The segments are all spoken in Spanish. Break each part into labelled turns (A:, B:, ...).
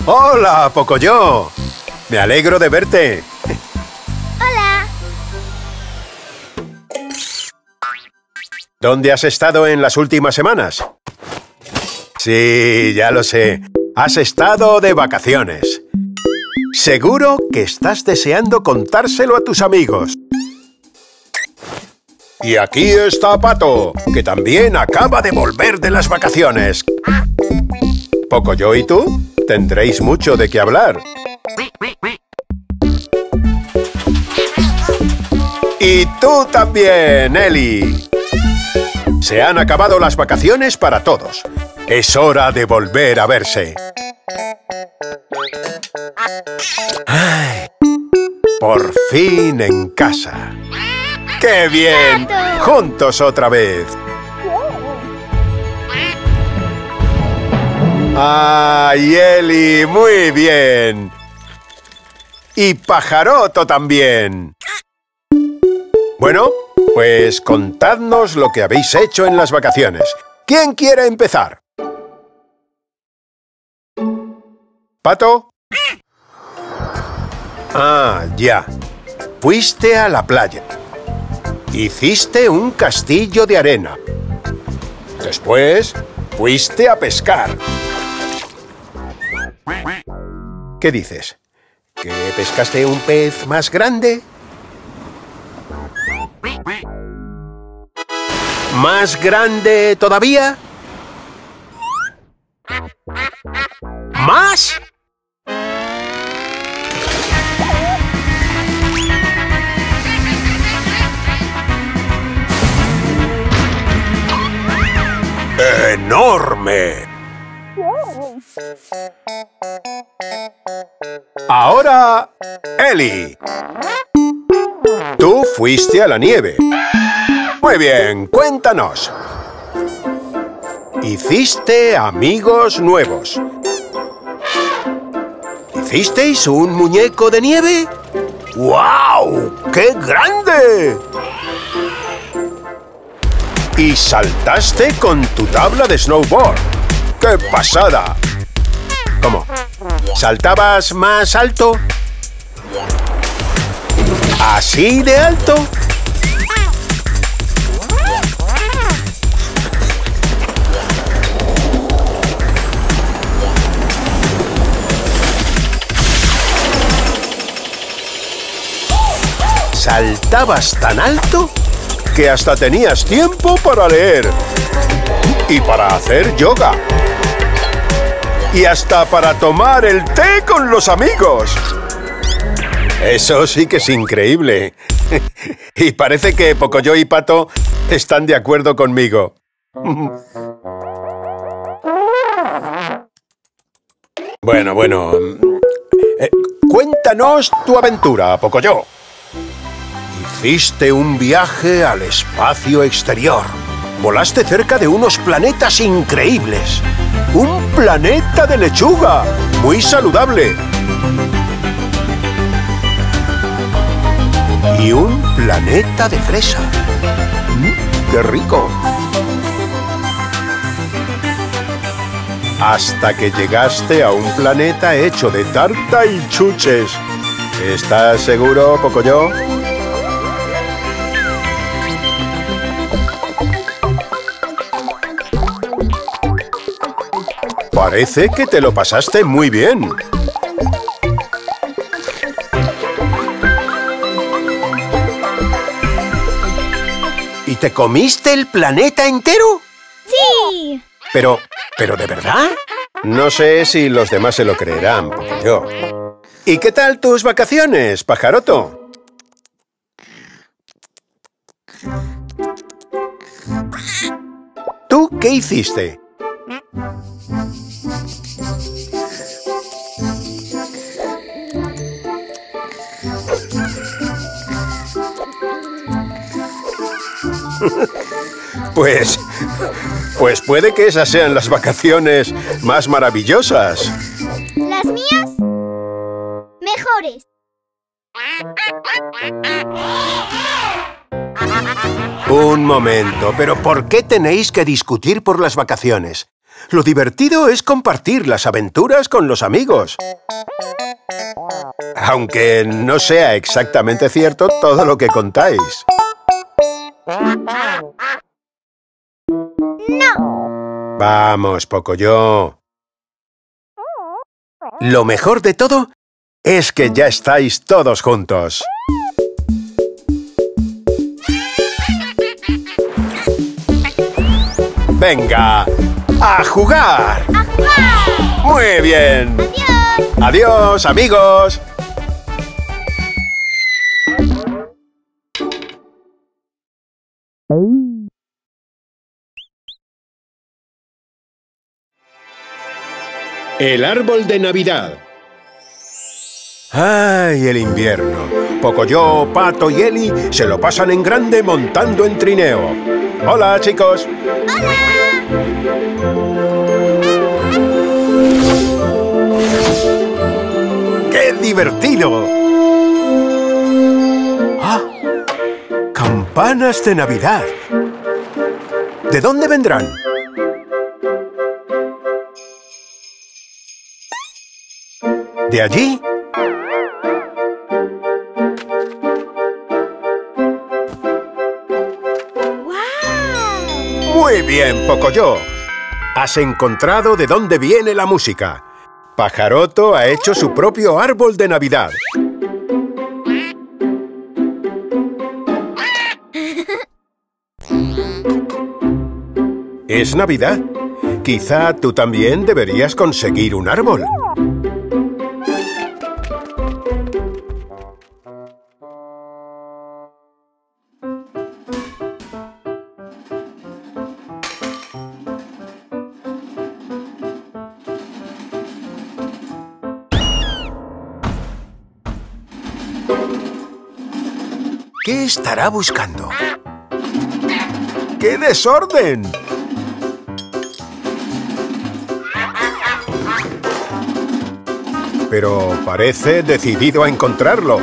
A: ¡Hola, Pocoyo! Me alegro de verte.
B: ¡Hola!
A: ¿Dónde has estado en las últimas semanas? Sí, ya lo sé. Has estado de vacaciones. Seguro que estás deseando contárselo a tus amigos. Y aquí está Pato, que también acaba de volver de las vacaciones. Pocoyo y tú tendréis mucho de qué hablar. Y tú también, Eli. Se han acabado las vacaciones para todos. Es hora de volver a verse. ¡Ay! Por fin en casa. ¡Qué bien! ¡Juntos otra vez! ¡Ay, Eli! ¡Muy bien! Y Pajaroto también. Bueno, pues contadnos lo que habéis hecho en las vacaciones. ¿Quién quiere empezar? ¿Pato? Ah, ya. Fuiste a la playa. Hiciste un castillo de arena. Después, fuiste a pescar. ¿Qué dices? ¿Que pescaste un pez más grande? ¿Más grande todavía? ¿Más? ¡Enorme! Ahora, Eli. Tú fuiste a la nieve. Muy bien, cuéntanos. Hiciste amigos nuevos. ¿Hicisteis un muñeco de nieve? ¡Guau! ¡Qué grande! Y saltaste con tu tabla de snowboard. ¡Qué pasada! ¿Cómo? ¿Saltabas más alto? ¿Así de alto? ¿Saltabas tan alto que hasta tenías tiempo para leer? Y para hacer yoga. Y hasta para tomar el té con los amigos. Eso sí que es increíble. Y parece que Pocoyo y Pato están de acuerdo conmigo. Bueno. Cuéntanos tu aventura, Pocoyo. Hiciste un viaje al espacio exterior. Volaste cerca de unos planetas increíbles. ¡Un planeta de lechuga! ¡Muy saludable! Y un planeta de fresa. ¡Qué rico! Hasta que llegaste a un planeta hecho de tarta y chuches. ¿Estás seguro, Pocoyo? Parece que te lo pasaste muy bien. ¿Y te comiste el planeta entero?
B: ¡Sí!
A: ¿Pero de verdad? No sé si los demás se lo creerán, porque yo. ¿Y qué tal tus vacaciones, Pajaroto? ¿Tú qué hiciste? Pues puede que esas sean las vacaciones más maravillosas.
B: ¿Las mías? Mejores.
A: Un momento, ¿pero por qué tenéis que discutir por las vacaciones? Lo divertido es compartir las aventuras con los amigos. Aunque no sea exactamente cierto todo lo que contáis.
B: No.
A: Vamos, Pocoyo. Lo mejor de todo es que ya estáis todos juntos. ¡Venga! ¡A jugar!
B: ¡A jugar!
A: ¡Muy bien!
B: ¡Adiós!
A: ¡Adiós, amigos!
C: El árbol de Navidad.
A: ¡Ay, el invierno! Pocoyo, Pato y Eli se lo pasan en grande montando en trineo. ¡Hola, chicos! ¡Qué divertido! ¡Ah! ¡Campanas de Navidad! ¿De dónde vendrán? ¿De allí?
B: ¡Guau!
A: Muy bien, Pocoyo. Has encontrado de dónde viene la música. Pajaroto ha hecho su propio árbol de Navidad. ¿Es Navidad? Quizá tú también deberías conseguir un árbol. ¿Qué estará buscando? ¡Qué desorden! Pero parece decidido a encontrarlo.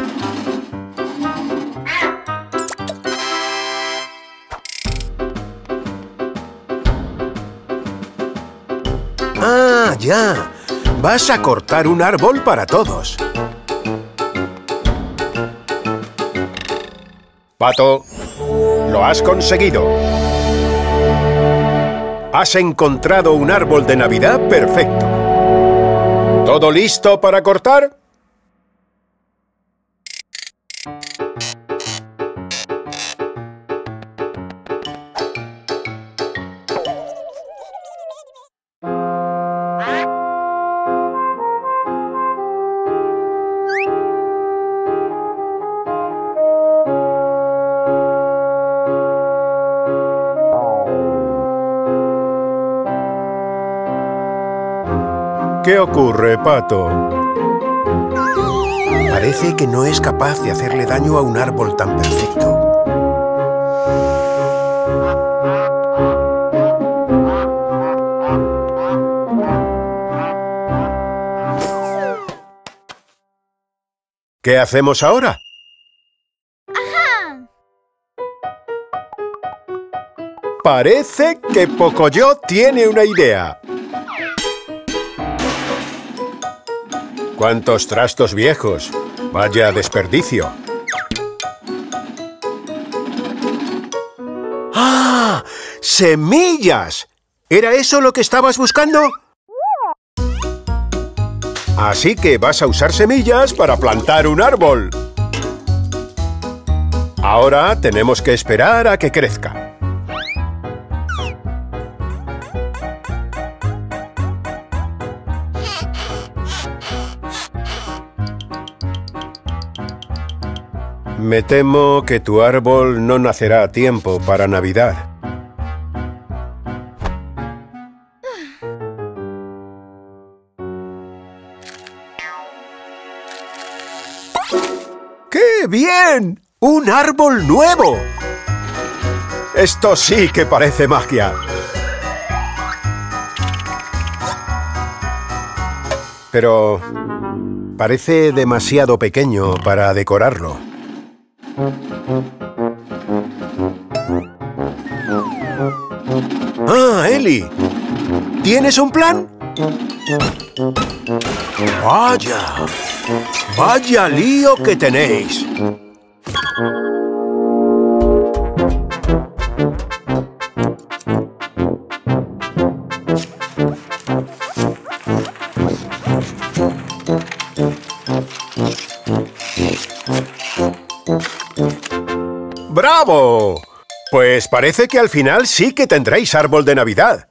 A: ¡Ah, ya! Vas a cortar un árbol para todos. Pato, lo has conseguido. Has encontrado un árbol de Navidad perfecto. ¿Todo listo para cortar? ¿Qué ocurre, Pato? Parece que no es capaz de hacerle daño a un árbol tan perfecto. ¿Qué hacemos ahora?
B: ¡Ajá!
A: Parece que Pocoyo tiene una idea. ¡Cuántos trastos viejos! ¡Vaya desperdicio! ¡Ah! ¡Semillas! ¿Era eso lo que estabas buscando? Así que vas a usar semillas para plantar un árbol. Ahora tenemos que esperar a que crezca. Me temo que tu árbol no nacerá a tiempo para Navidad. ¡Qué bien! ¡Un árbol nuevo! Esto sí que parece magia. Pero parece demasiado pequeño para decorarlo. ¡Ah, Eli! ¿Tienes un plan? ¡Vaya! ¡Vaya lío que tenéis! ¡Bravo! Pues parece que al final sí que tendréis árbol de Navidad.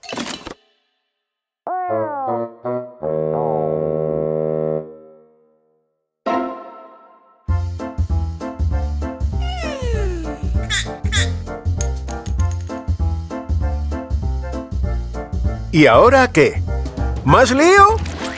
A: ¿Y ahora qué? ¿Más lío?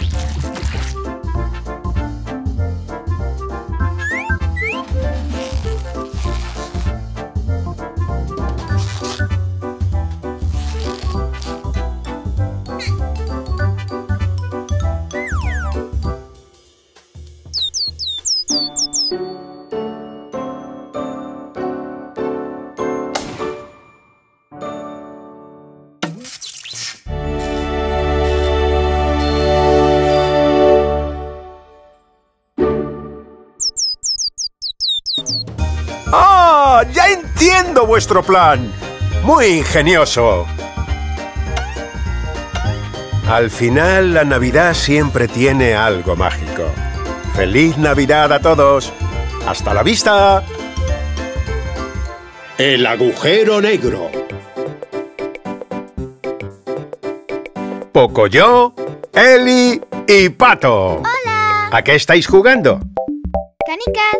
A: ¡Ah! ¡Ya entiendo vuestro plan! ¡Muy ingenioso! Al final, la Navidad siempre tiene algo mágico. ¡Feliz Navidad a todos! ¡Hasta la vista!
C: El agujero negro.
A: Pocoyo, Eli y Pato.
B: ¡Hola!
A: ¿A qué estáis jugando?
B: ¡Canicas!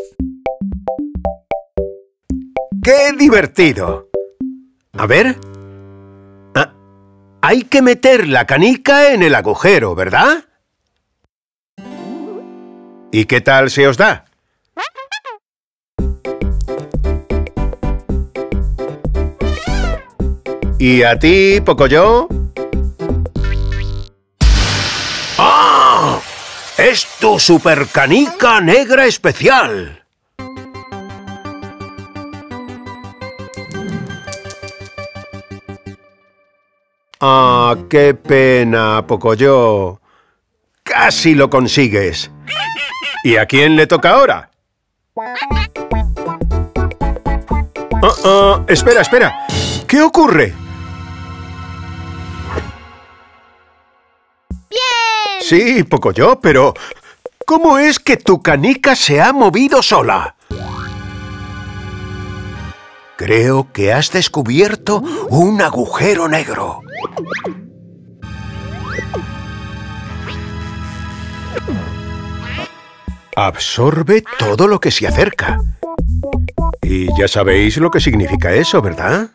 A: ¡Qué divertido! A ver. Ah, hay que meter la canica en el agujero, ¿verdad? ¿Y qué tal se os da? ¿Y a ti, Pocoyo? ¡Ah! ¡Es tu supercanica negra especial! ¡Ah, qué pena, Pocoyo! ¡Casi lo consigues! ¿Y a quién le toca ahora? Espera, espera. ¿Qué ocurre?
B: ¡Bien!
A: Sí, Pocoyo, pero ¿cómo es que tu canica se ha movido sola? Creo que has descubierto un agujero negro. Absorbe todo lo que se acerca. Y ya sabéis lo que significa eso, ¿verdad?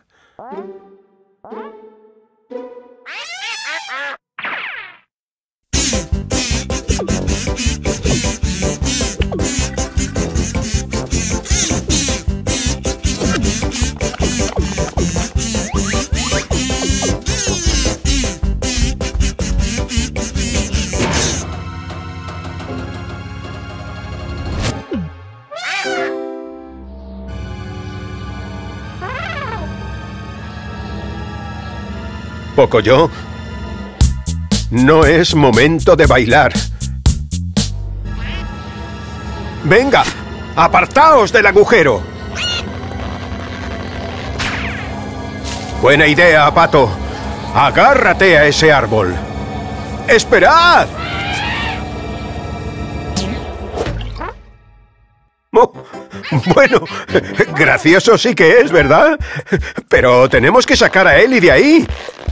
A: Pocoyo, no es momento de bailar. ¡Venga! ¡Apartaos del agujero! Buena idea, Pato. Agárrate a ese árbol. ¡Esperad! Oh, bueno, gracioso sí que es, ¿verdad? Pero tenemos que sacar a Eli de ahí.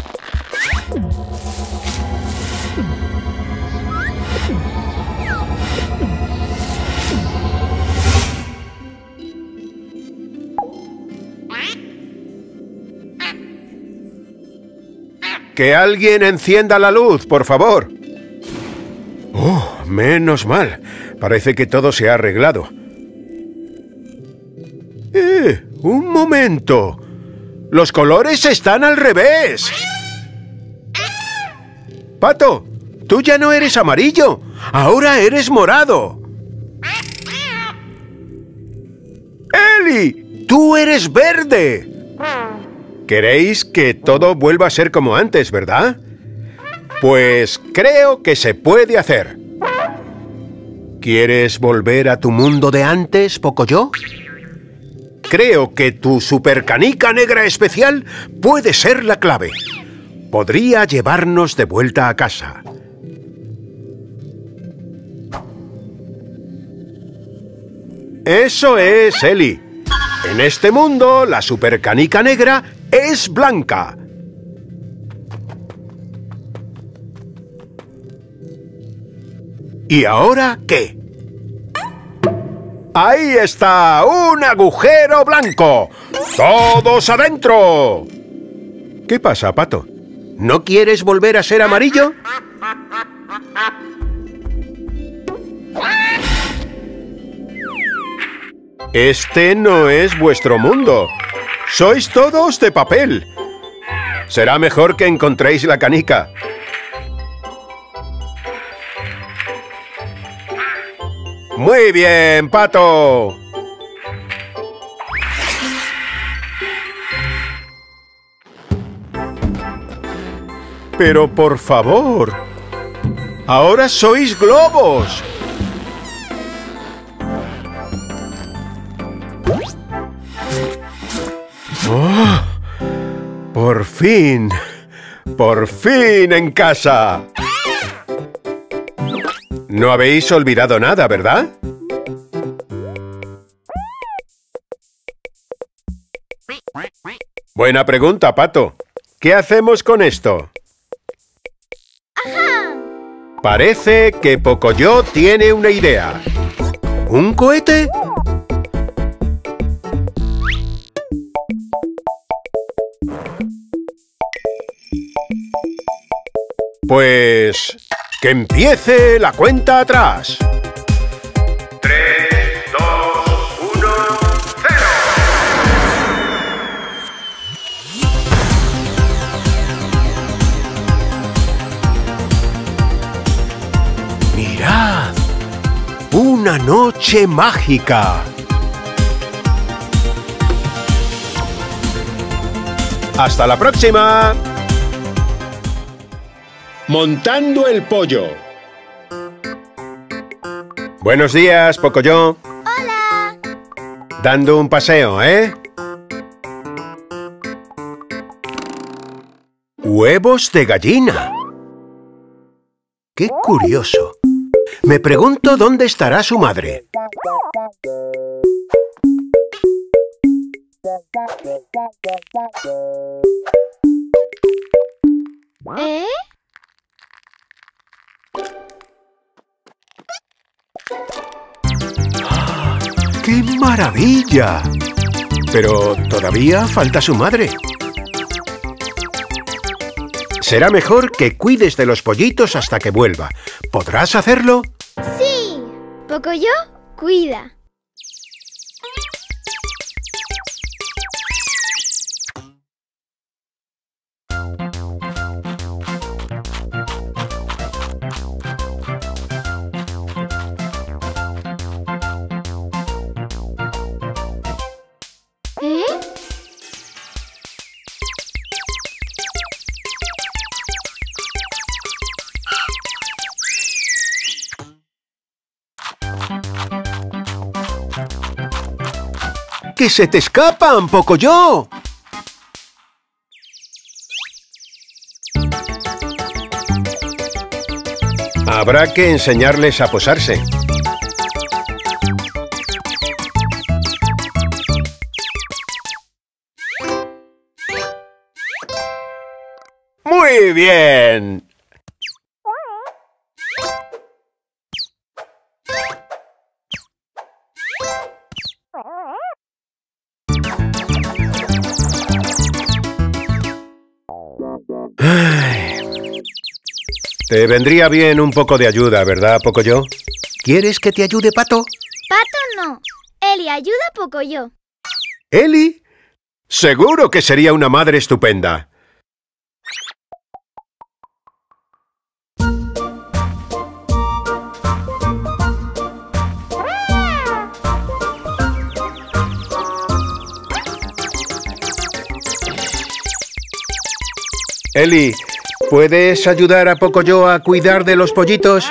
A: Que alguien encienda la luz, por favor. Oh, menos mal. Parece que todo se ha arreglado. ¡Un momento! ¡Los colores están al revés! Pato, tú ya no eres amarillo. Ahora eres morado. Eli, tú eres verde. ¿Queréis que todo vuelva a ser como antes, verdad? Pues creo que se puede hacer. ¿Quieres volver a tu mundo de antes, Pocoyo? Creo que tu supercanica negra especial puede ser la clave. Podría llevarnos de vuelta a casa. Eso es, Eli. En este mundo, la supercanica negra es blanca. ¿Y ahora qué? ¡Ahí está! ¡Un agujero blanco! ¡Todos adentro! ¿Qué pasa, Pato? ¿No quieres volver a ser amarillo? Este no es vuestro mundo. Sois todos de papel. Será mejor que encontréis la canica. ¡Muy bien, Pato! Pero por favor, ahora sois globos. ¡Oh! ¡Por fin! ¡Por fin en casa! No habéis olvidado nada, ¿verdad? Buena pregunta, Pato. ¿Qué hacemos con esto?
B: ¡Ajá!
A: Parece que Pocoyo tiene una idea. ¿Un cohete? Pues... ¡que empiece la cuenta atrás! 3, 2, 1, 0. ¡Mirad! ¡Una noche mágica! ¡Hasta la próxima!
C: Montando el pollo.
A: Buenos días, Pocoyo.
B: ¡Hola!
A: Dando un paseo, ¿eh? ¡Huevos de gallina! ¡Qué curioso! Me pregunto dónde estará su madre.
B: ¿Eh?
A: ¡Qué maravilla! Pero todavía falta su madre. Será mejor que cuides de los pollitos hasta que vuelva. ¿Podrás hacerlo?
B: ¡Sí! Pocoyo, cuida. ¿Eh?
A: ¡Que se te escapan, Pocoyo! Habrá que enseñarles a posarse. ¡Muy bien! Ay. Te vendría bien un poco de ayuda, ¿verdad, Pocoyo? ¿Quieres que te ayude, Pato?
B: Pato no. Eli, ayuda a Pocoyo.
A: ¿Eli? Seguro que sería una madre estupenda. Eli, ¿puedes ayudar a Pocoyo a cuidar de los pollitos?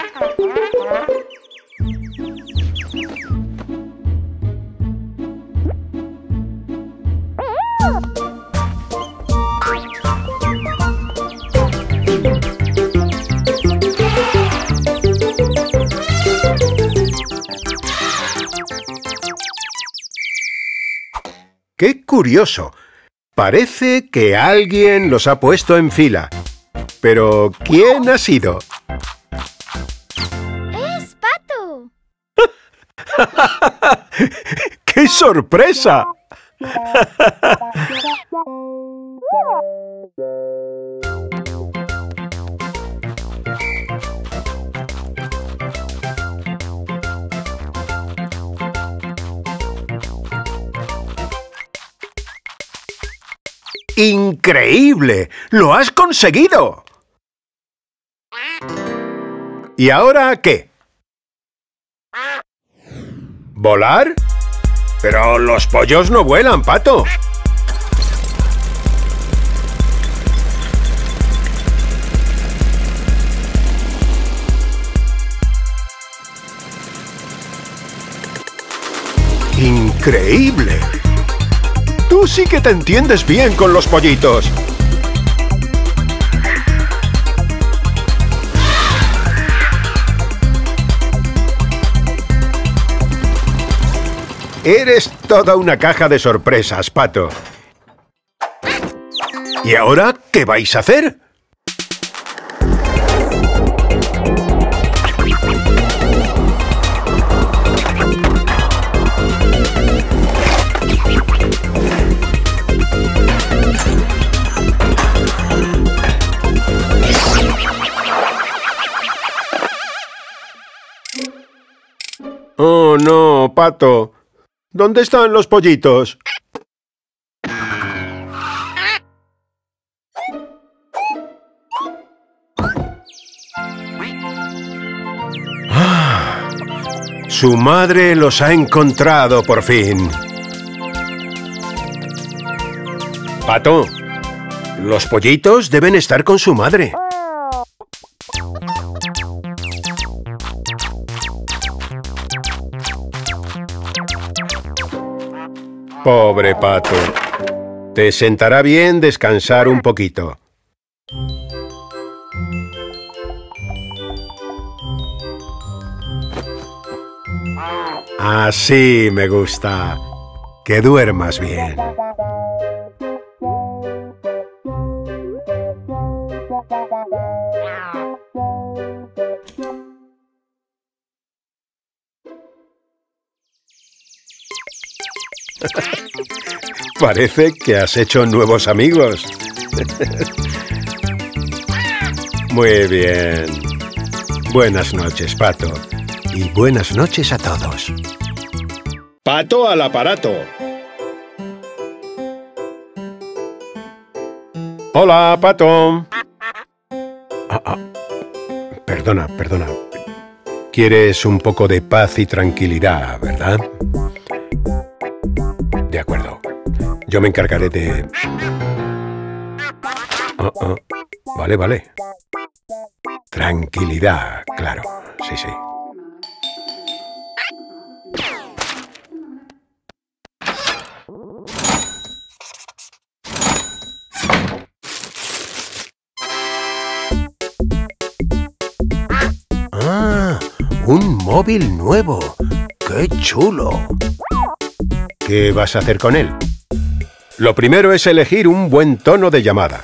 A: ¡Qué curioso! Parece que alguien los ha puesto en fila. Pero, ¿quién ha sido?
B: ¡Es Pato!
A: ¡Qué sorpresa! ¡Increíble! ¡Lo has conseguido! ¿Y ahora qué? ¿Volar? Pero los pollos no vuelan, Pato. ¡Increíble! Tú sí que te entiendes bien con los pollitos. Eres toda una caja de sorpresas, Pato. ¿Y ahora qué vais a hacer? Oh, no, Pato. ¿Dónde están los pollitos? Su madre los ha encontrado por fin. Pato, los pollitos deben estar con su madre. Pobre Pato. Te sentará bien descansar un poquito. Así me gusta. Que duermas bien. Parece que has hecho nuevos amigos. Muy bien. Buenas noches, Pato. Y buenas noches a todos.
C: Pato al aparato.
A: Hola, Pato. Perdona. Quieres un poco de paz y tranquilidad, ¿verdad? De acuerdo. Yo me encargaré de... Vale. Tranquilidad, claro. Sí. Un móvil nuevo. ¡Qué chulo! ¿Qué vas a hacer con él? Lo primero es elegir un buen tono de llamada.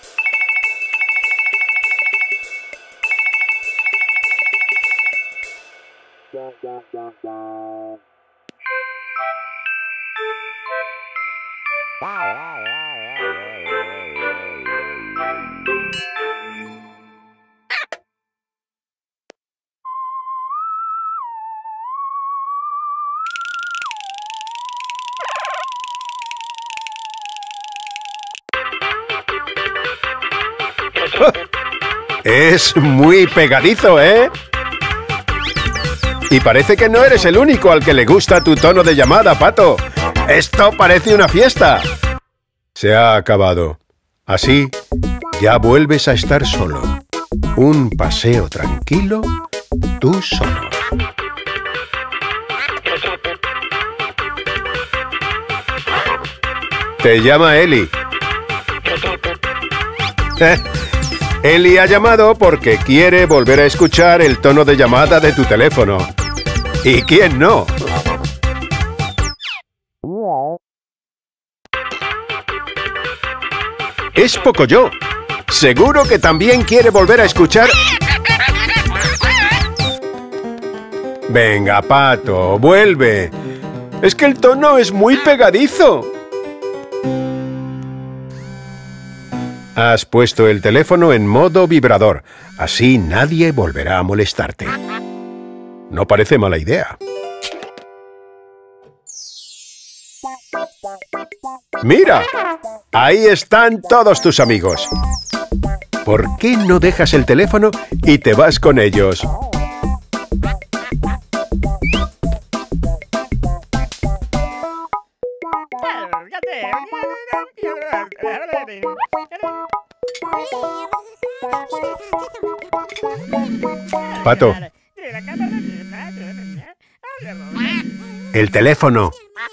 A: Es muy pegadizo, ¿eh? Y parece que no eres el único al que le gusta tu tono de llamada, Pato. Esto parece una fiesta. Se ha acabado. Así ya vuelves a estar solo. Un paseo tranquilo, tú solo. Te llama Eli. Eli ha llamado porque quiere volver a escuchar el tono de llamada de tu teléfono. ¿Y quién no? Es Pocoyo. Seguro que también quiere volver a escuchar... Venga, Pato, vuelve. Es que el tono es muy pegadizo. Has puesto el teléfono en modo vibrador. Así nadie volverá a molestarte. No parece mala idea. ¡Mira! Ahí están todos tus amigos. ¿Por qué no dejas el teléfono y te vas con ellos? Pato. El teléfono.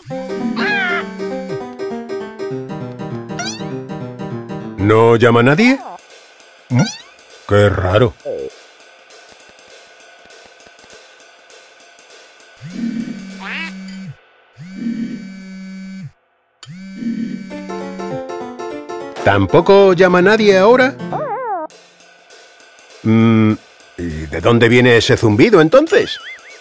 A: ¿No llama nadie? ¡Qué raro! ¿Tampoco llama nadie ahora? ¿Y de dónde viene ese zumbido, entonces?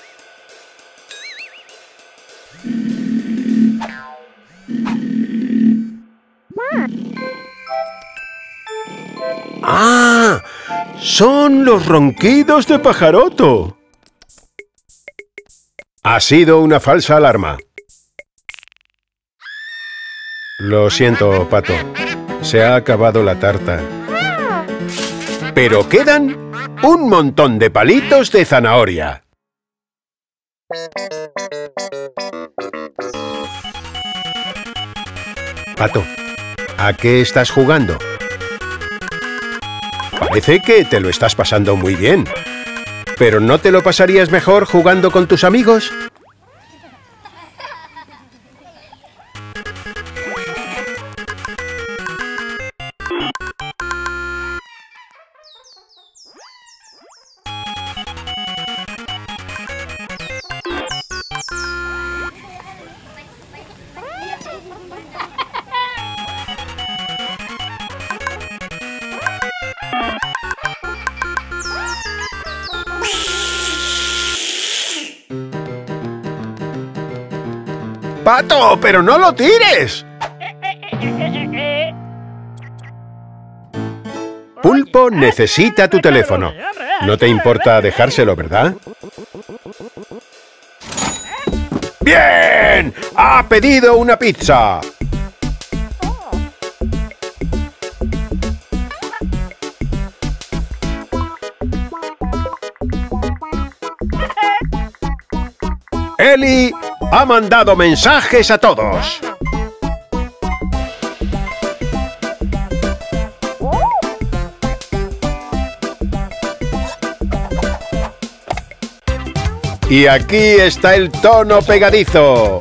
A: ¡Ah! ¡Son los ronquidos de Pajaroto! Ha sido una falsa alarma. Lo siento, Pato. Se ha acabado la tarta. Pero quedan un montón de palitos de zanahoria. Pato, ¿a qué estás jugando? Parece que te lo estás pasando muy bien. ¿Pero no te lo pasarías mejor jugando con tus amigos? ¡Pato, pero no lo tires! Pulpo necesita tu teléfono. No te importa dejárselo, ¿verdad? ¡Bien! ¡Ha pedido una pizza! Eli ha mandado mensajes a todos. Y aquí está el tono pegadizo.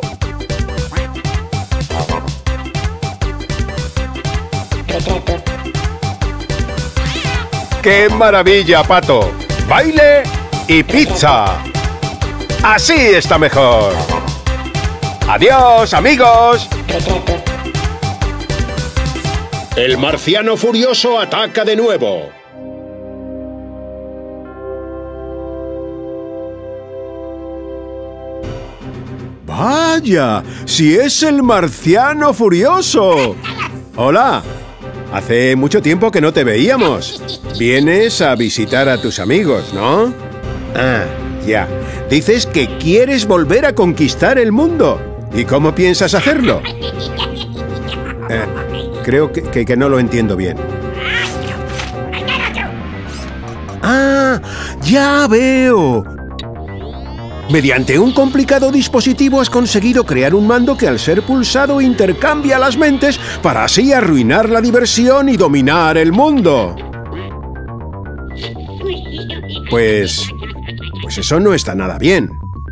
A: ¡Qué maravilla, Pato! ¡Baile y pizza! ¡Así está mejor! ¡Adiós, amigos!
C: El marciano furioso ataca de nuevo.
A: ¡Vaya! ¡Si es el marciano furioso! ¡Hola! Hace mucho tiempo que no te veíamos. Vienes a visitar a tus amigos, ¿no? Ah, ya. Dices que quieres volver a conquistar el mundo. ¿Y cómo piensas hacerlo? Creo que no lo entiendo bien. ¡Ah! ¡Ya veo! Mediante un complicado dispositivo has conseguido crear un mando que al ser pulsado intercambia las mentes para así arruinar la diversión y dominar el mundo. Pues eso no está nada bien.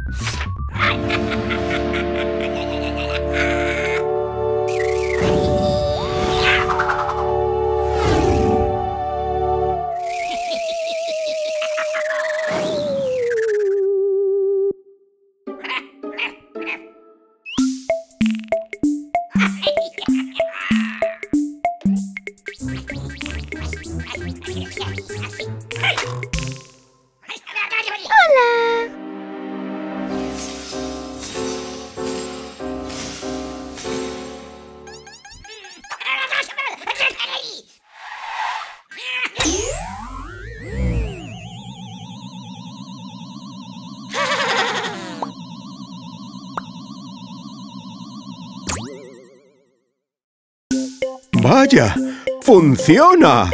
A: ¡Vaya! ¡Funciona!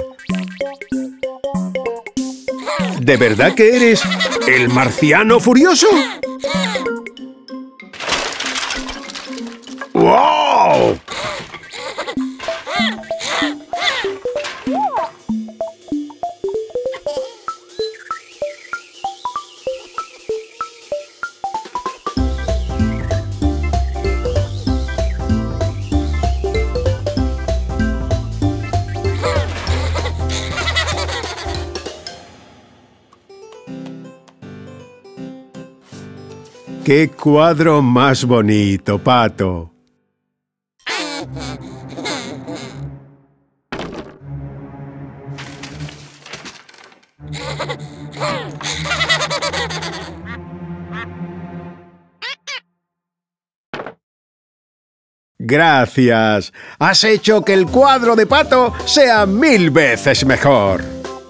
A: ¿De verdad que eres el marciano furioso? ¡Wow! ¡Qué cuadro más bonito, Pato! Gracias. Has hecho que el cuadro de Pato sea 1000 veces mejor.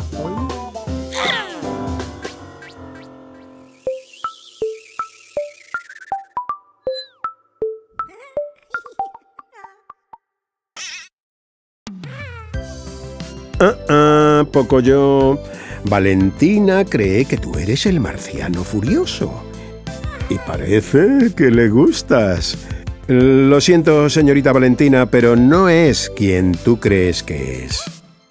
A: Pocoyo. Valentina cree que tú eres el marciano furioso. Y parece que le gustas. Lo siento, señorita Valentina, pero no es quien tú crees que es.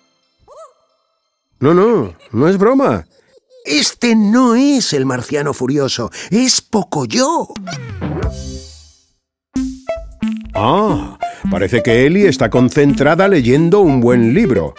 A: No es broma. Este no es el marciano furioso, es Pocoyo. Ah, parece que Ellie está concentrada leyendo un buen libro.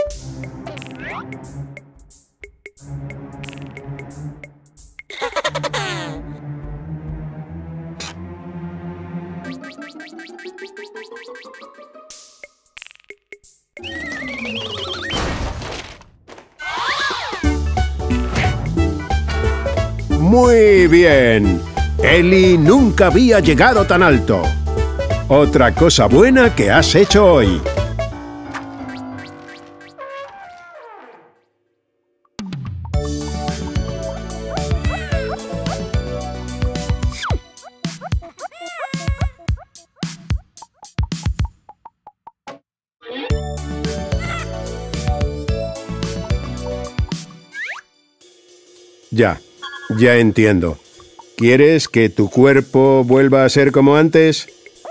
A: Muy bien. Ellie nunca había llegado tan alto. Otra cosa buena que has hecho hoy. Ya entiendo. ¿Quieres que tu cuerpo vuelva a ser como antes?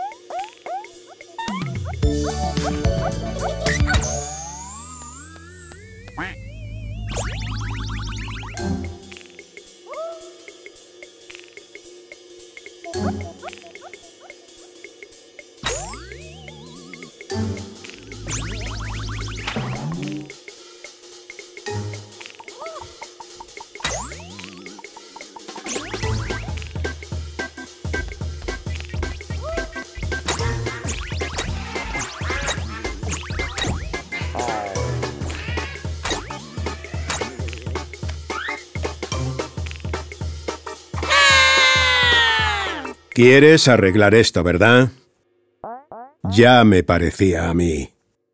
A: ¿Quieres arreglar esto, verdad? Ya me parecía a mí.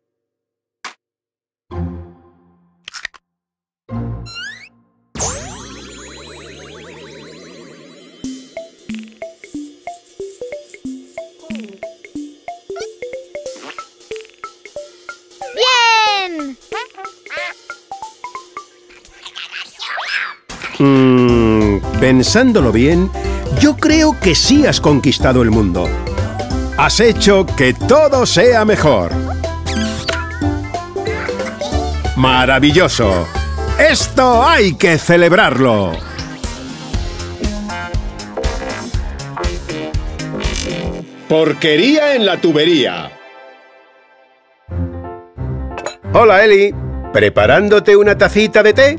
B: ¡Bien!
A: Pensándolo bien, Yo creo que sí has conquistado el mundo. Has hecho que todo sea mejor. ¡Maravilloso! ¡Esto hay que celebrarlo!
C: Porquería en la tubería.
A: Hola, Eli. ¿Preparándote una tacita de té?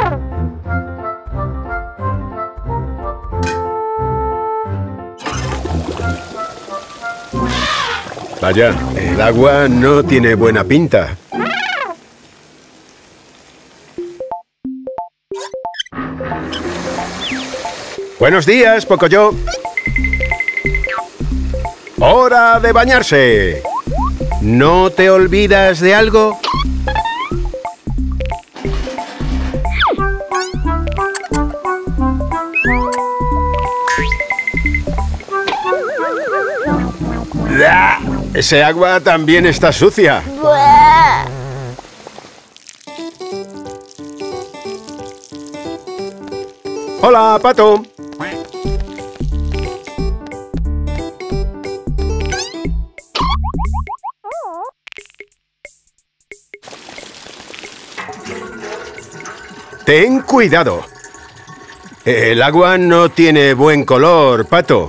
A: Vaya, el agua no tiene buena pinta. Buenos días, Pocoyo. ¡Hora de bañarse! ¿No te olvidas de algo? ¡Ah! Ese agua también está sucia.
B: Buah.
A: ¡Hola, Pato! Ten cuidado. El agua no tiene buen color, Pato.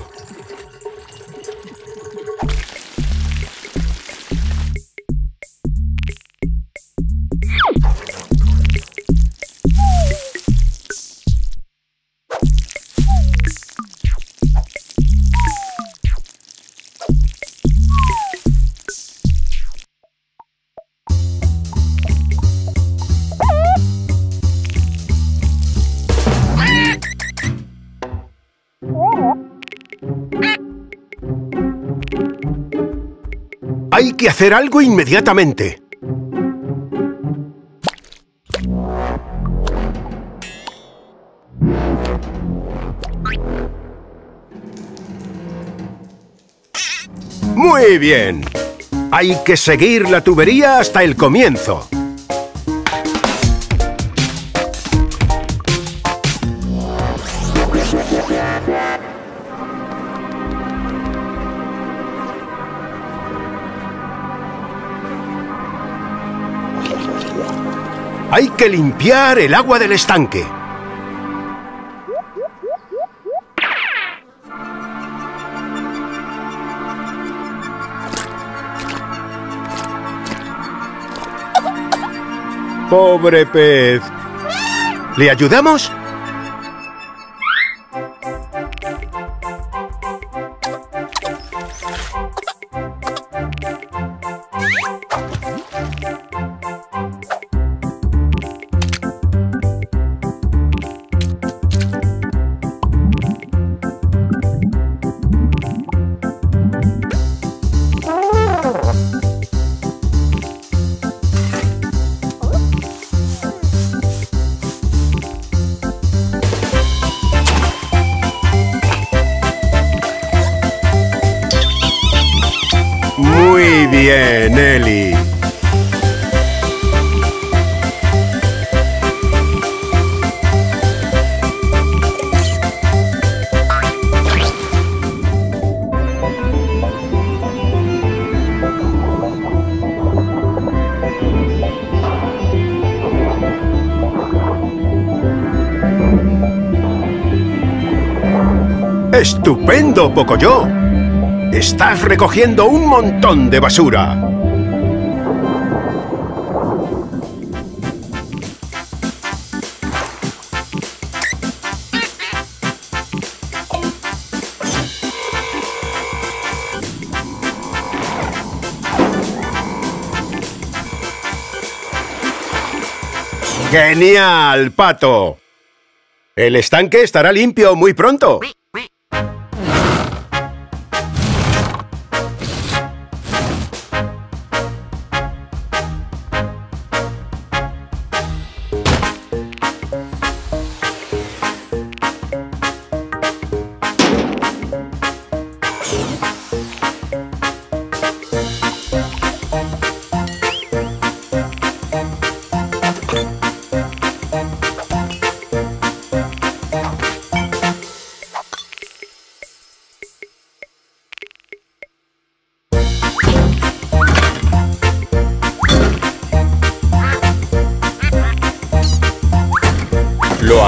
A: Hay que hacer algo inmediatamente. Muy bien. Hay que seguir la tubería hasta el comienzo. Hay que limpiar el agua del estanque. Pobre pez. ¿Le ayudamos? Muy bien, Eli. ¡Estupendo, Pocoyo! ¡Estás recogiendo un montón de basura! ¡Genial, Pato! El estanque estará limpio muy pronto.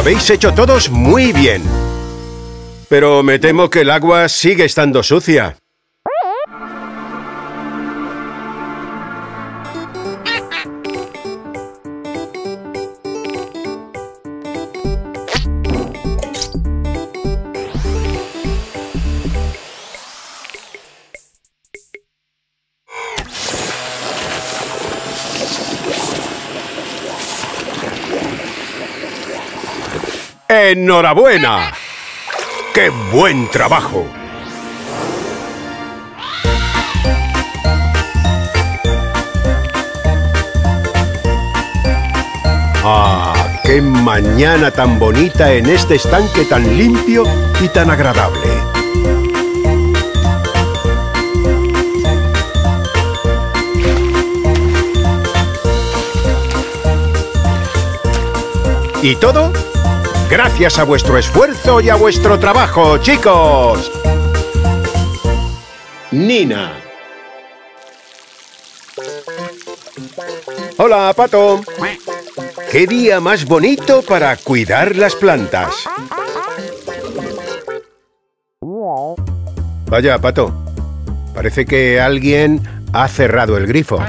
A: habéis hecho todos muy bien. Pero me temo que el agua sigue estando sucia. ¡Enhorabuena! ¡Qué buen trabajo! ¡Ah! ¡Qué mañana tan bonita en este estanque tan limpio y tan agradable! ¿Y todo? Gracias a vuestro esfuerzo y a vuestro trabajo, chicos.
C: Nina.
A: Hola, Pato. ¿Qué día más bonito para cuidar las plantas? Vaya, Pato. Parece que alguien ha cerrado el grifo.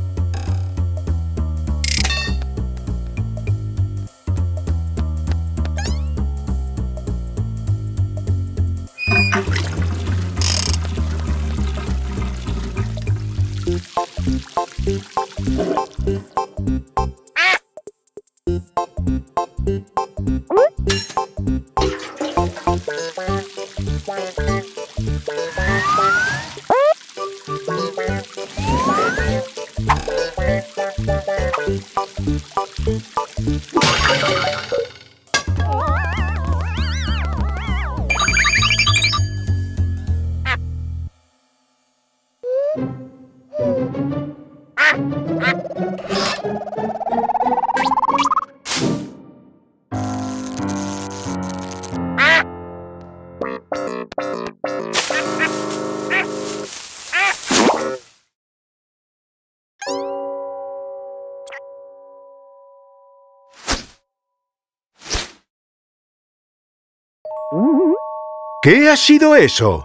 A: ¿Qué ha sido eso?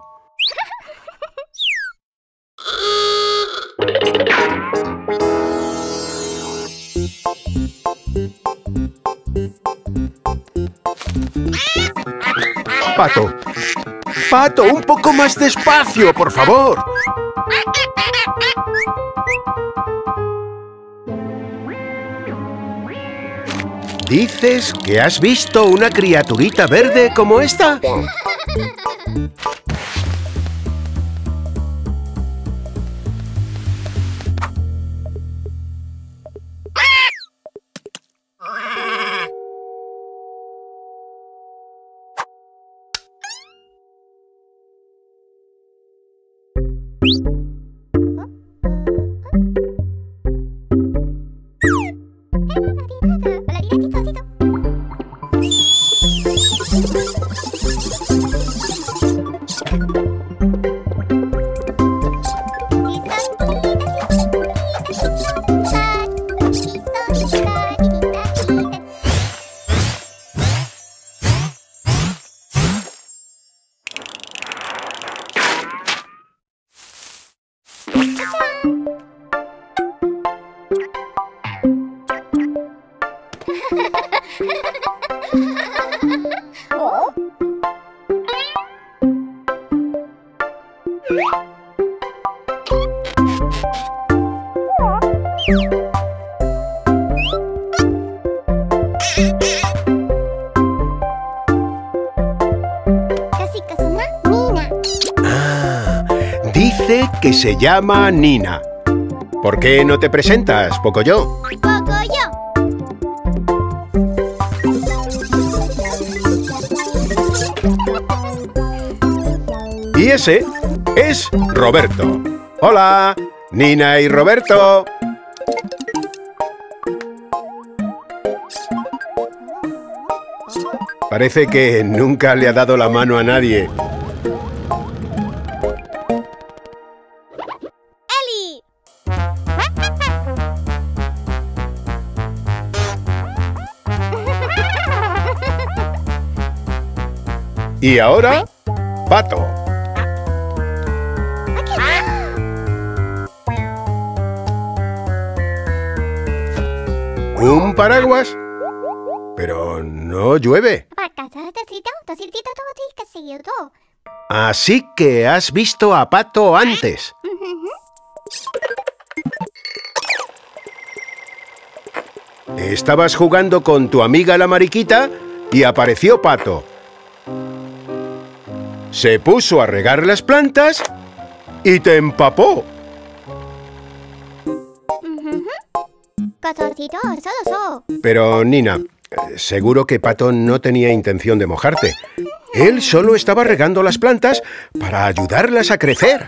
A: Pato. Pato, un poco más despacio, por favor. ¿Dices que has visto una criaturita verde como esta? Dice que se llama Nina. ¿Por qué no te presentas, Pocoyo?
B: Pocoyo.
A: Y ese es Roberto. ¡Hola! Nina y Roberto. Parece que nunca le ha dado la mano a nadie.
B: Eli.
A: Y ahora, Pato. ¿Un paraguas? Pero no llueve. Así que has visto a Pato antes. Estabas jugando con tu amiga la Mariquita y apareció Pato. Se puso a regar las plantas y te empapó. Pero, Nina, seguro que Pato no tenía intención de mojarte. Él solo estaba regando las plantas para ayudarlas a crecer.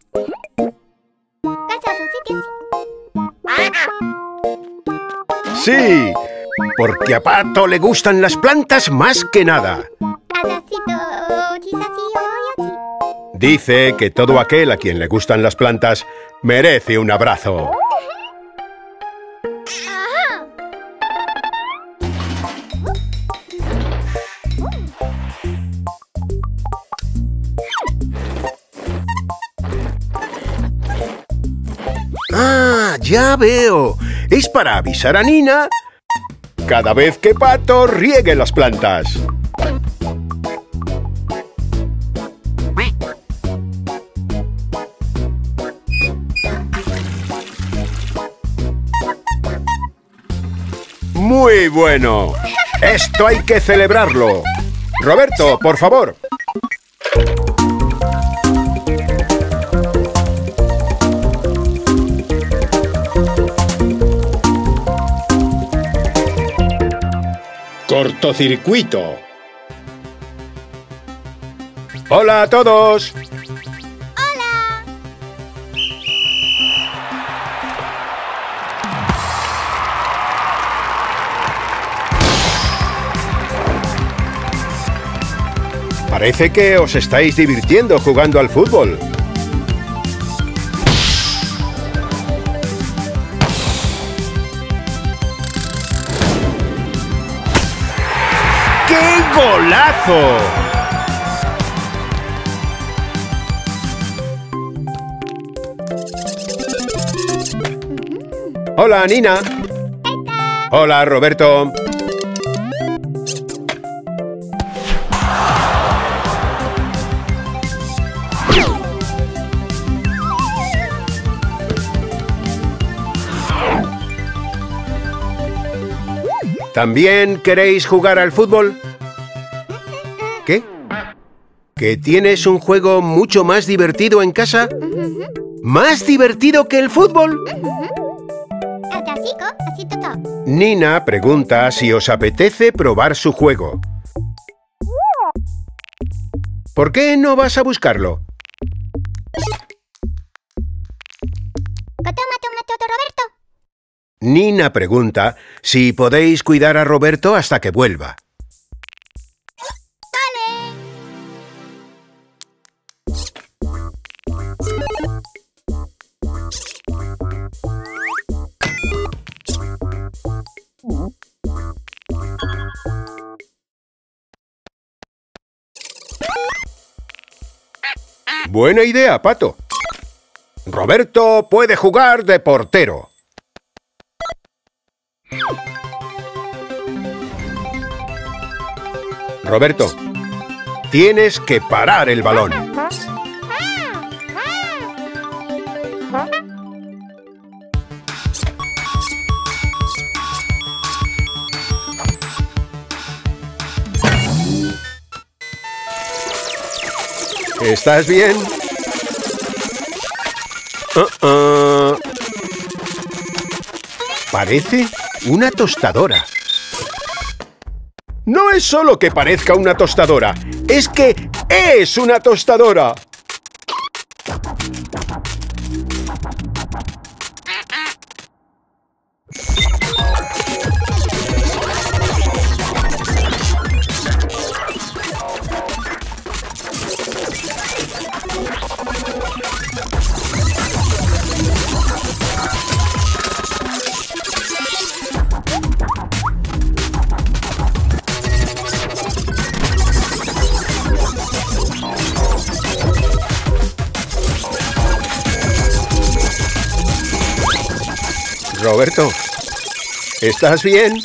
A: Sí, porque a Pato le gustan las plantas más que nada. Dice que todo aquel a quien le gustan las plantas merece un abrazo. ¡Ah, ya veo! Es para avisar a Nina cada vez que Pato riegue las plantas. ¡Muy bueno! ¡Esto hay que celebrarlo! Roberto, por favor.
C: Cortocircuito.
A: ¡Hola a todos!
B: ¡Hola!
A: Parece que os estáis divirtiendo jugando al fútbol. ¡Qué golazo! Hola, Nina. Hola, Roberto. ¿También queréis jugar al fútbol? ¿Qué? ¿Que tienes un juego mucho más divertido en casa? ¿Más divertido que el fútbol? Nina pregunta si os apetece probar su juego. ¿Por qué no vas a buscarlo? Nina pregunta si podéis cuidar a Roberto hasta que vuelva.
B: ¡Vale!
A: Buena idea, Pato. Roberto puede jugar de portero. Roberto, tienes que parar el balón. ¿Estás bien? Parece una tostadora. No es solo que parezca una tostadora, es que es una tostadora. Roberto, ¿estás bien?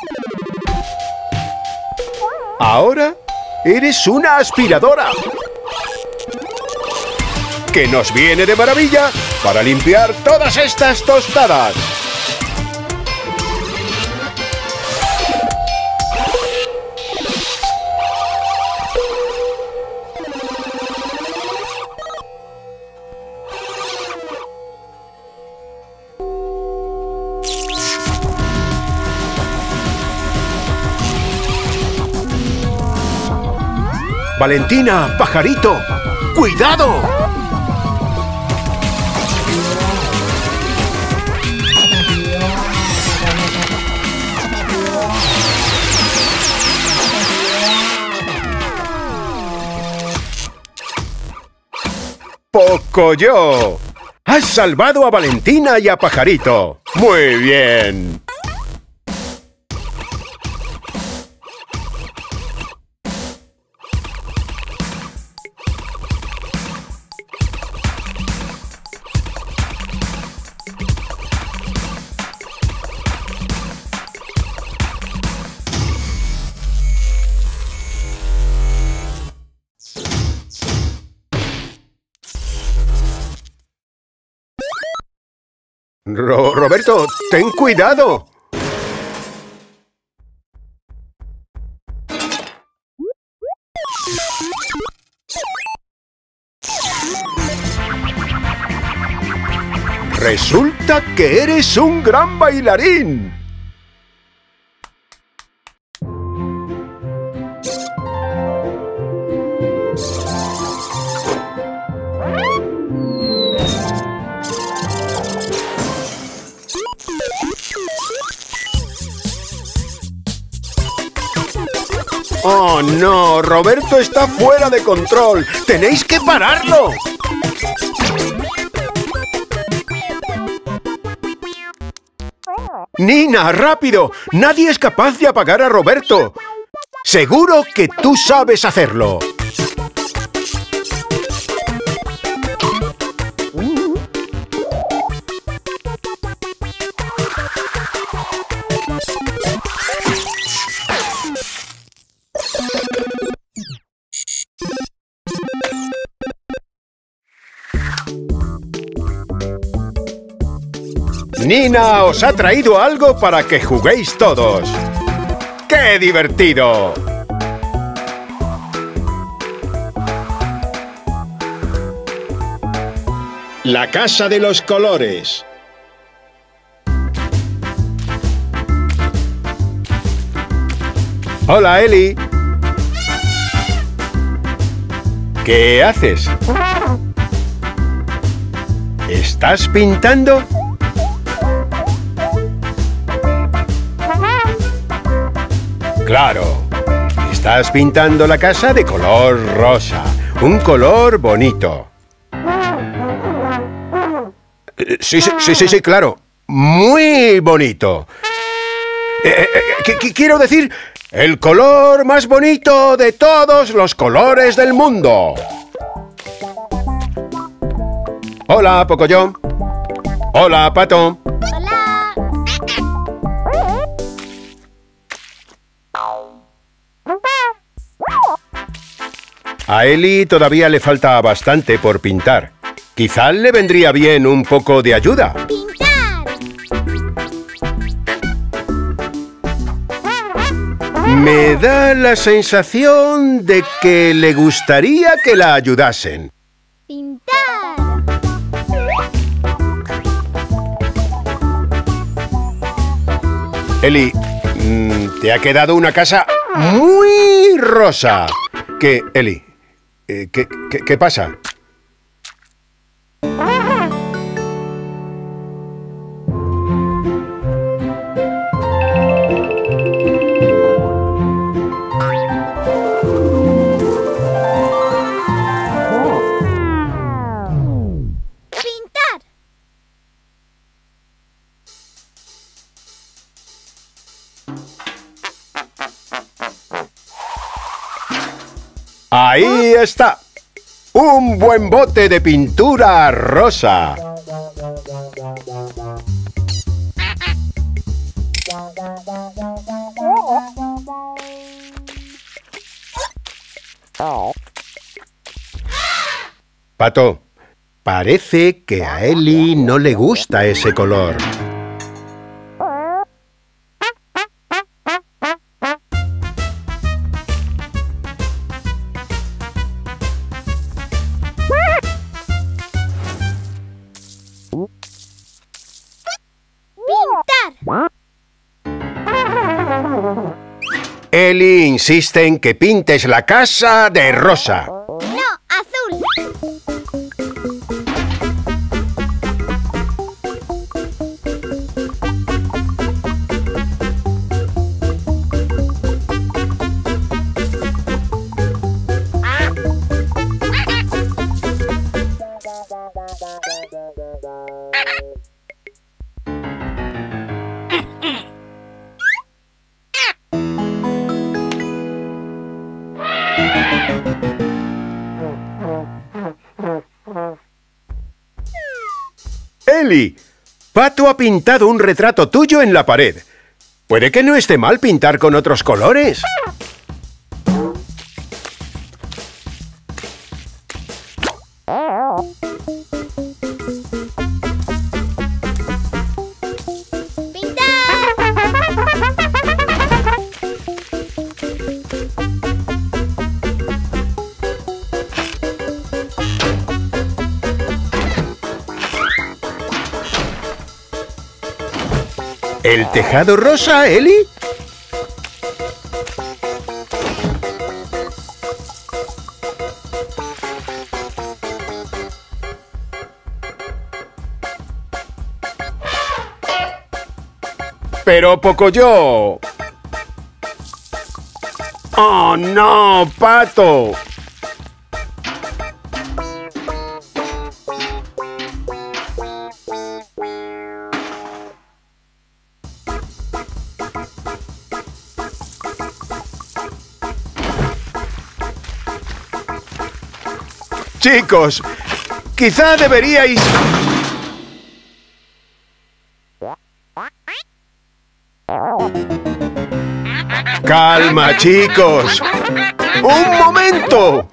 A: Ahora eres una aspiradora, que nos viene de maravilla para limpiar todas estas tostadas. Valentina, pajarito, ¡cuidado! ¡Pocoyo! ¡Has salvado a Valentina y a Pajarito! ¡Muy bien! Roberto, ten cuidado. Resulta que eres un gran bailarín. ¡Oh, no! ¡Roberto está fuera de control! ¡Tenéis que pararlo! ¡Nina, rápido! ¡Nadie es capaz de apagar a Roberto! ¡Seguro que tú sabes hacerlo! Nina os ha traído algo para que juguéis todos. ¡Qué divertido!
C: La casa de los colores.
A: Hola, Eli. ¿Qué haces? ¿Estás pintando? ¡Claro! Estás pintando la casa de color rosa. Un color bonito. Sí, claro. Muy bonito. Quiero decir, el color más bonito de todos los colores del mundo. Hola, Pocoyo. Hola, Pato. A Eli todavía le falta bastante por pintar. Quizá le vendría bien un poco de ayuda.
B: ¡Pintar!
A: Me da la sensación de que le gustaría que la ayudasen.
B: ¡Pintar!
A: Eli, te ha quedado una casa muy rosa. ¿Qué, Eli? ¿Qué pasa?
B: ¡Pintar!
A: ¡Ahí está! ¡Un buen bote de pintura rosa! Pato, parece que a Eli no le gusta ese color.
B: Pintar.
A: Eli insiste en que pintes la casa de rosa.
B: No, azul.
A: Eli, Pato ha pintado un retrato tuyo en la pared. Puede que no esté mal pintar con otros colores. ¿El tejado rosa, Eli? Pero Pocoyo. ¡Oh, no, Pato! Chicos, quizá deberíais... ¡Calma, chicos! ¡Un momento!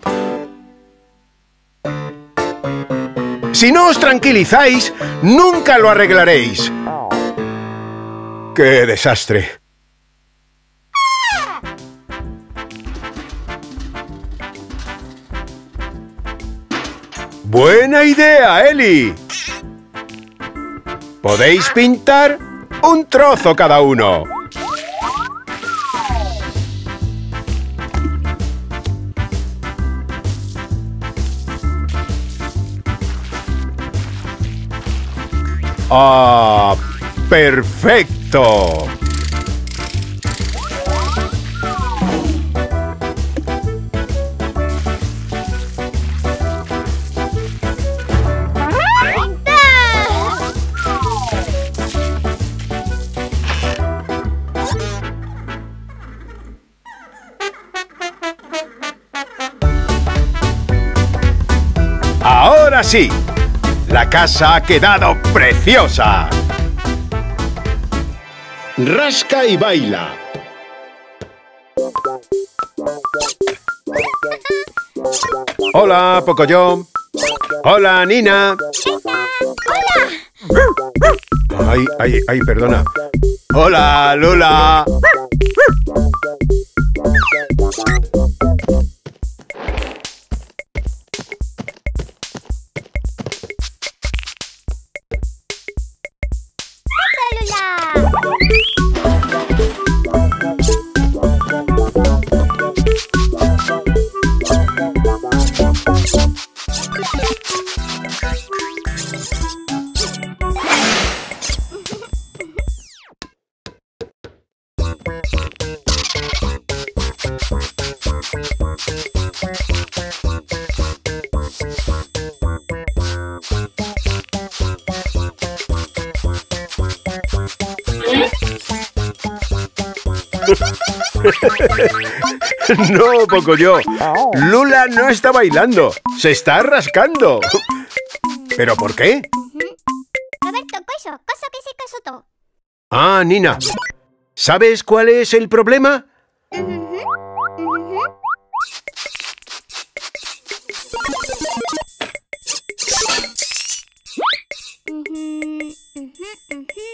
A: Si no os tranquilizáis, nunca lo arreglaréis. ¡Qué desastre! ¡Buena idea, Eli! Podéis pintar un trozo cada uno. ¡Ah! ¡Perfecto! Ahora sí, la casa ha quedado preciosa.
C: Rasca y baila.
A: Hola, Pocoyo. Hola, Nina.
B: ¡Hola!
A: Ay, perdona. Hola, Lula. No, Pocoyo. Lula no está bailando. Se está rascando. ¿Pero por qué? Ah, Nina. ¿Sabes cuál es el problema?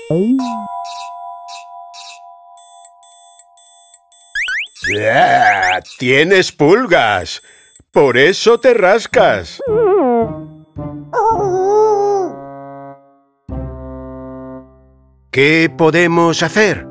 A: ¡Ah! Tienes pulgas. Por eso te rascas. ¿Qué podemos hacer?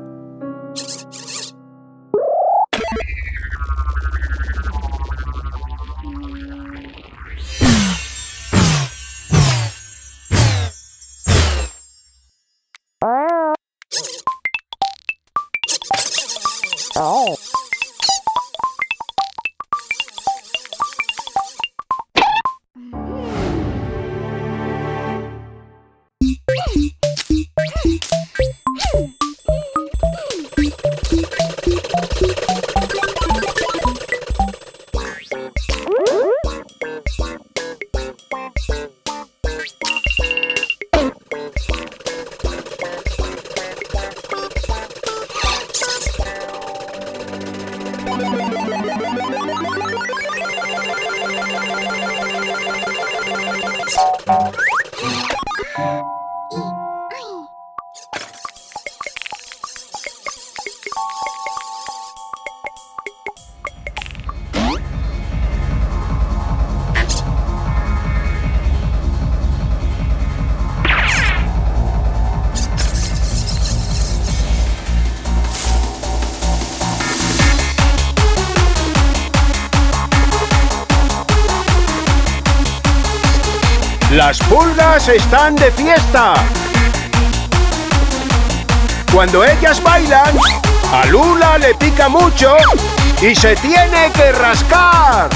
A: ¡Las pulgas están de fiesta! Cuando ellas bailan, a Lula le pica mucho y se tiene que rascar.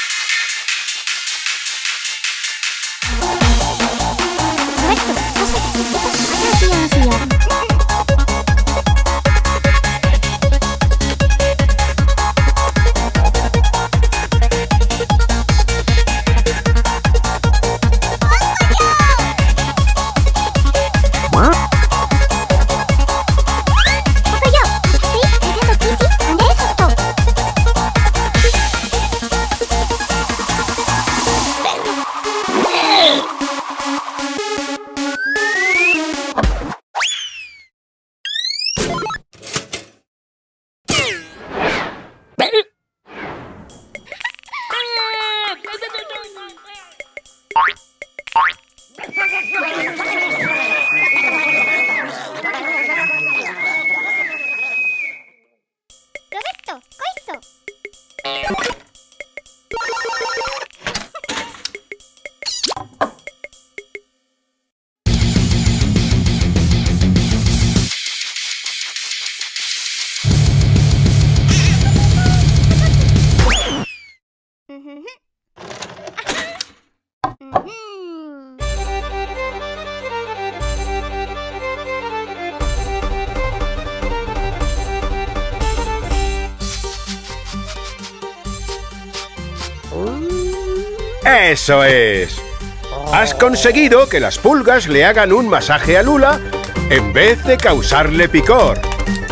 A: ¡Eso es! Has conseguido que las pulgas le hagan un masaje a Lula en vez de causarle picor.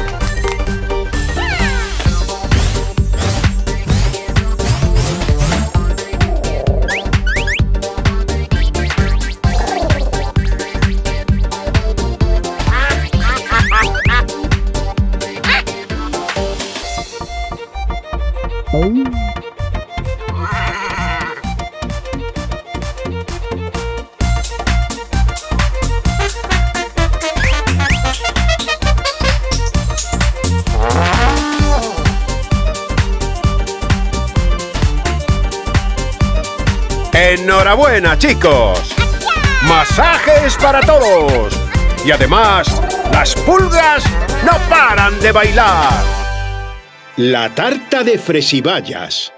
A: ¡Enhorabuena, chicos! ¡Masajes para todos! Y además, las pulgas no paran de bailar.
C: La tarta de fresibayas.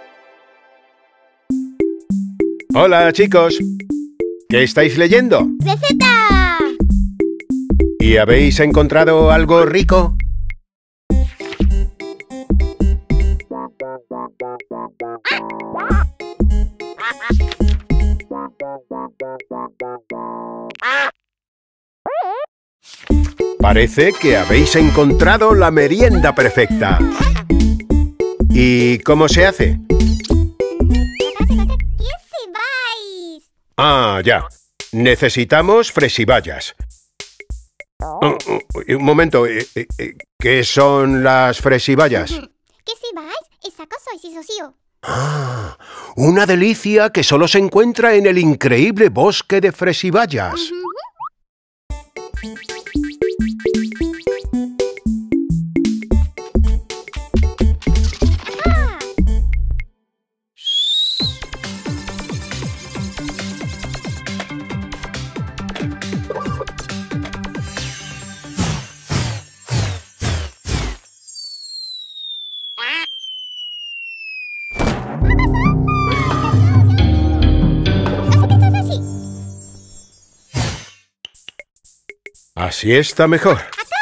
A: Hola, chicos. ¿Qué estáis leyendo?
B: ¡Receta!
A: ¿Y habéis encontrado algo rico? Parece que habéis encontrado la merienda perfecta. ¿Y cómo se hace? Ah, ya. Necesitamos fresibayas. Un momento, ¿qué son las fresibayas?
B: Que si vais, esa cosa es socio.
A: Ah, una delicia que solo se encuentra en el increíble bosque de fresibayas. Así está mejor.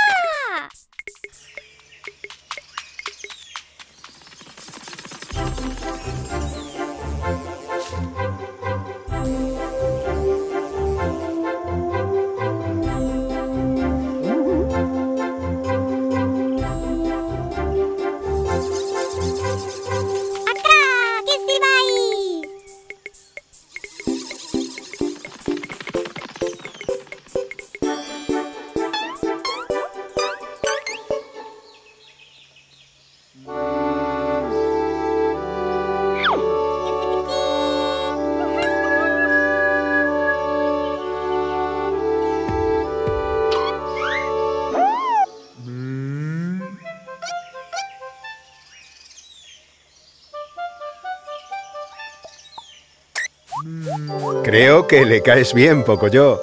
A: Creo que le caes bien, Pocoyo.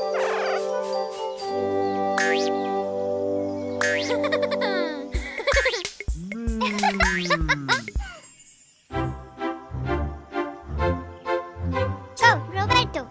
B: Roberto.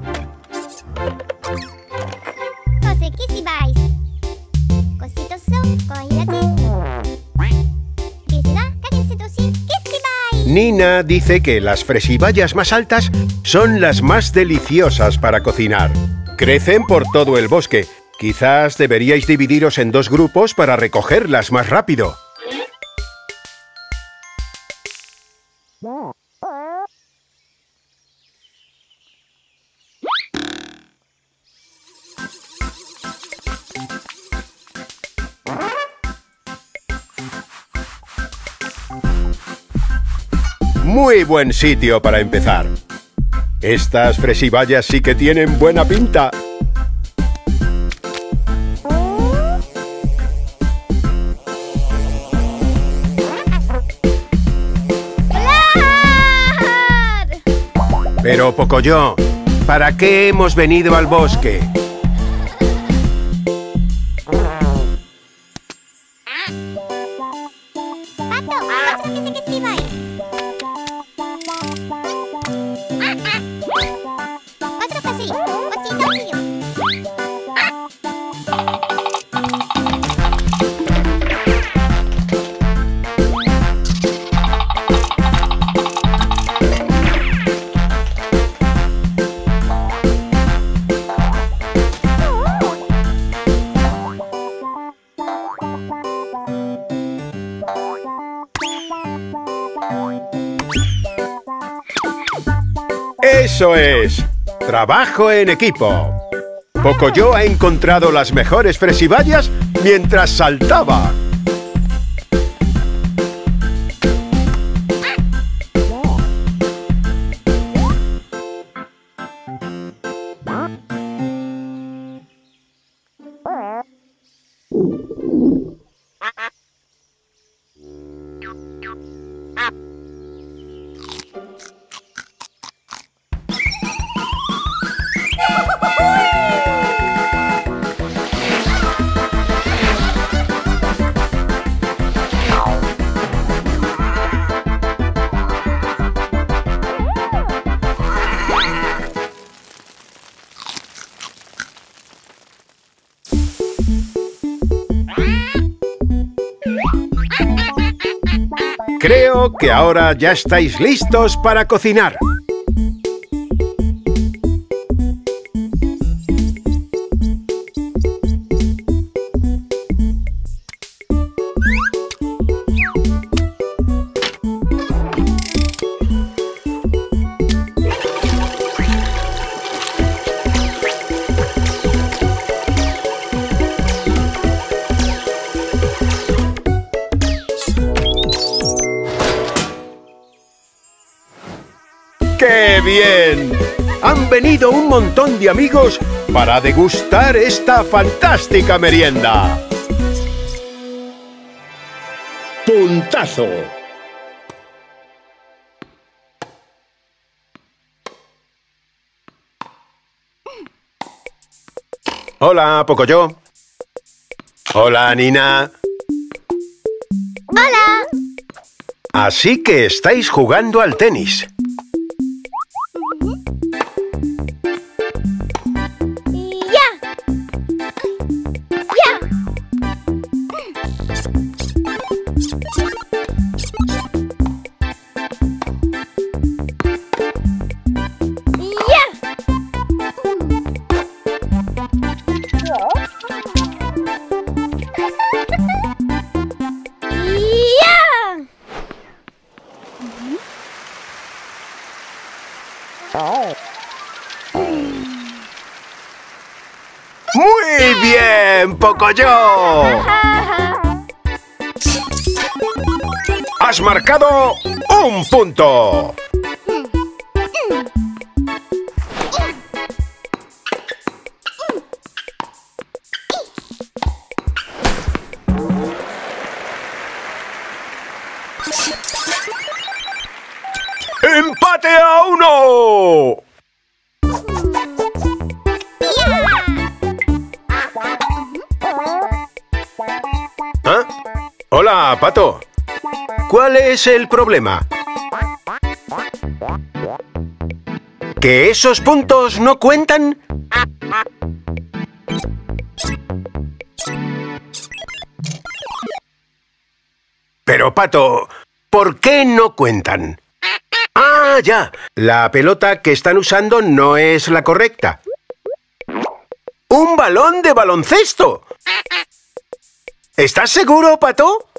B: Cose que si vais. Cositos son, coídate. Que se da, cállese sí, que si vais.
A: Nina dice que las fresibayas más altas son las más deliciosas para cocinar. Crecen por todo el bosque. Quizás deberíais dividiros en dos grupos para recogerlas más rápido. Muy buen sitio para empezar. Estas fresibayas sí que tienen buena pinta. Pero, Pocoyo, ¿para qué hemos venido al bosque? ¡Eso es! ¡Trabajo en equipo! Pocoyo ha encontrado las mejores fresibayas mientras saltaba. Creo que ahora ya estáis listos para cocinar. ¡Qué bien! Han venido un montón de amigos para degustar esta fantástica merienda.
C: ¡Puntazo!
A: Hola, Pocoyo. Hola, Nina.
B: Hola.
A: Así que estáis jugando al tenis.
B: Ya. Ya.
A: ¡Muy bien, Pocoyo! ¡Has marcado un punto! ¡Empate a 1! ¿Ah? Hola, Pato. ¿Cuál es el problema? ¿Que esos puntos no cuentan? Pero, Pato, ¿por qué no cuentan? ¡Ah, ya! La pelota que están usando no es la correcta. ¡Un balón de baloncesto! ¿Estás seguro, Pato?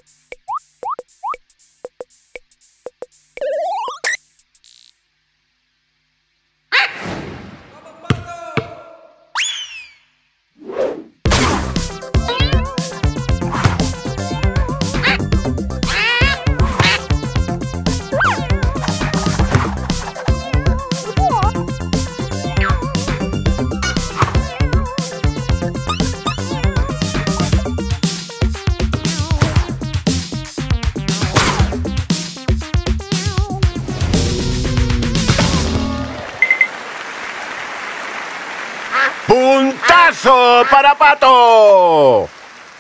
A: ¡Puntazo para Pato!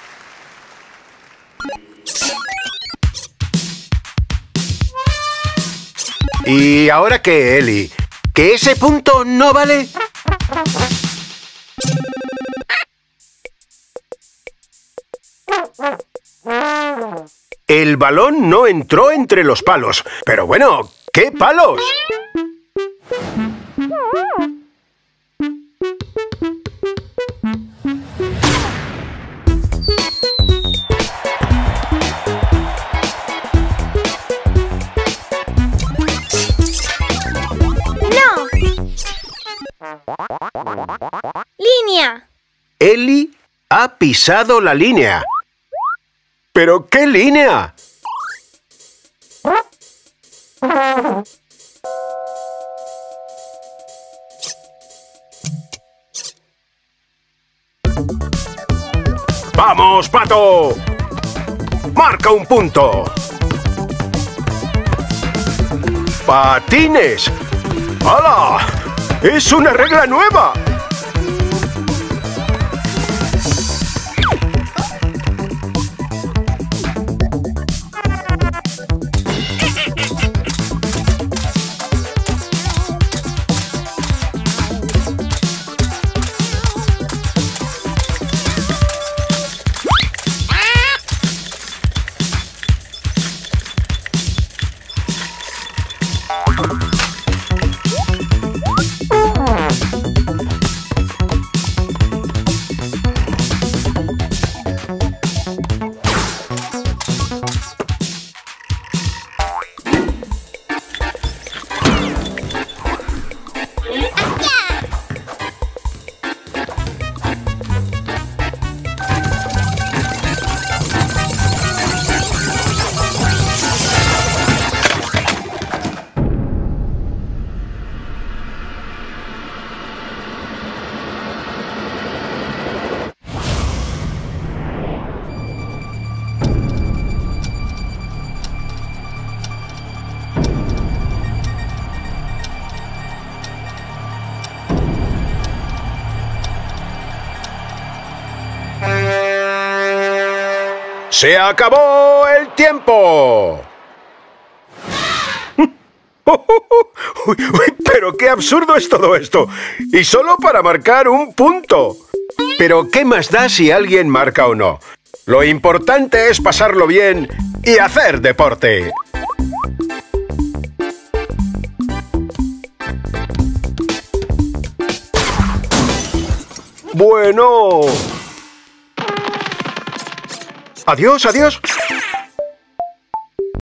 A: ¿Y ahora qué, Eli? ¿Que ese punto no vale? El balón no entró entre los palos. Pero bueno, ¿qué palos?
B: Línea.
A: Eli ha pisado la línea. ¿Pero qué línea? ¡Vamos, Pato! ¡Marca un punto! ¡Patines! ¡Hala! ¡Es una regla nueva! ¡Se acabó el tiempo! Pero qué absurdo es todo esto. Y solo para marcar un punto. Pero ¿qué más da si alguien marca o no? Lo importante es pasarlo bien y hacer deporte. Bueno. Adiós, adiós.